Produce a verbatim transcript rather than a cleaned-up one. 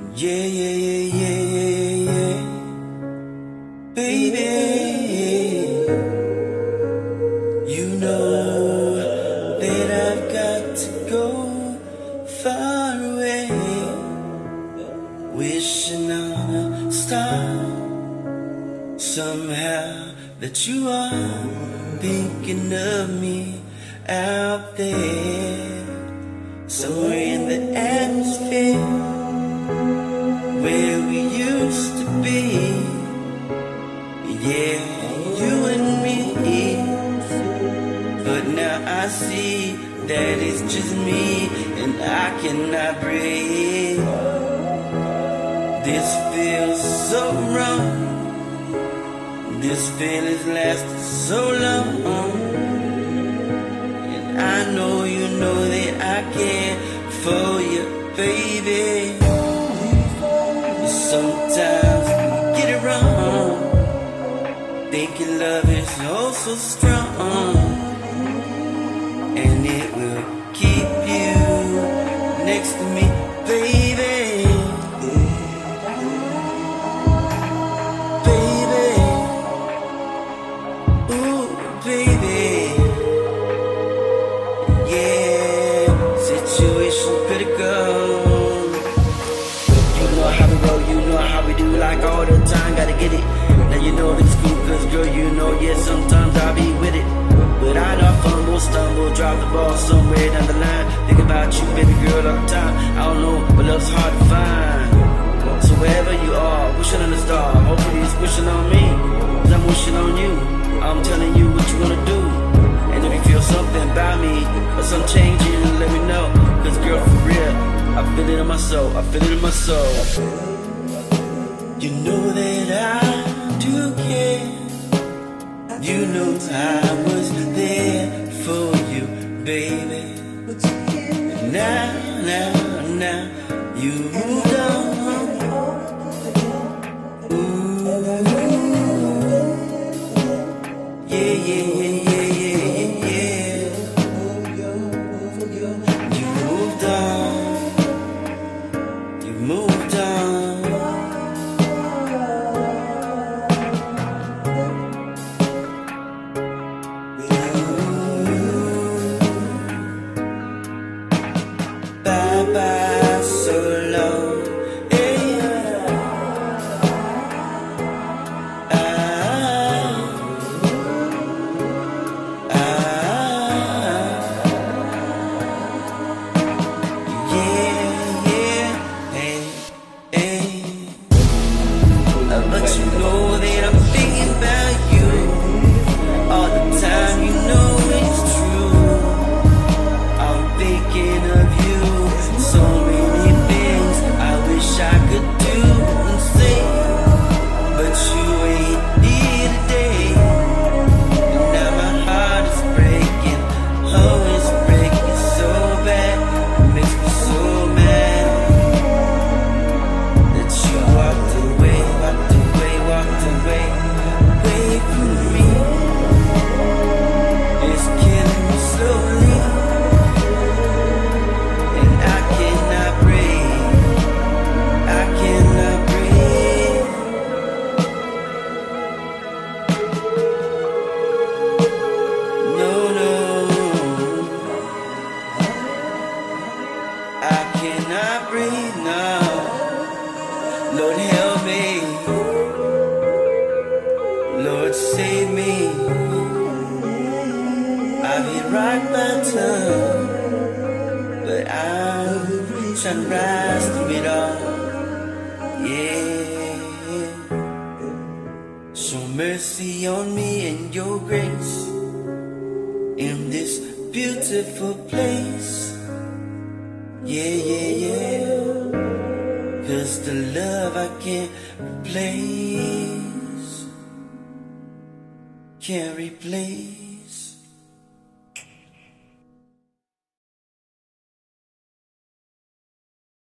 Yeah, yeah, yeah, yeah, yeah, yeah. Baby, you know that I've got to go far away, wishing on a star somehow that you are thinking of me out there, somewhere in the atmosphere where we used to be. Yeah, you and me. But now I see that it's just me, and I cannot breathe. This feels so wrong. This feeling's lasted so long, and I know you know that I care for you, baby. Sometimes you get it wrong, thinking love is oh so strong, and it will keep you next to me, baby. Baby, ooh, baby, yeah, situation critical. You know how we do, like all the time, gotta get it. Now you know it's cool, cause girl, you know, yeah, sometimes I'll be with it, but I know I fumble, stumble, drop the ball somewhere down the line. Think about you, baby girl, all the time. I don't know, but love's hard to find. So wherever you are, wishing on a star, hopefully it's wishing on me, cause I'm wishing on you. I'm telling you what you wanna do, and if you feel something about me, or some changing, let me know, cause girl, for real, I feel it in my soul, I feel it in my soul. You know that I do care. You know I was there for you, baby. Now, now, now, you moved on. Ooh, yeah, yeah, yeah, yeah, yeah, yeah. You moved on. You moved on. Bye-bye, so long, yeah. Ah, ah, yeah, yeah, hey, hey. But you know that I'm thinking about you all the time, you know it's true. I'm thinking of you. So many things I wish I could do and say, but you ain't here today. And now my heart is breaking, oh it's breaking so bad. It makes me so mad that you walked away, walked away, walked away, away from me. It's killing me slowly. I cannot breathe now. Lord help me, Lord save me. I've hit rock bottom, but I'm trying to rise through it all. Yeah, show mercy on me and your grace in this beautiful place. Yeah, yeah, yeah, cause the love I can't replace, can't replace.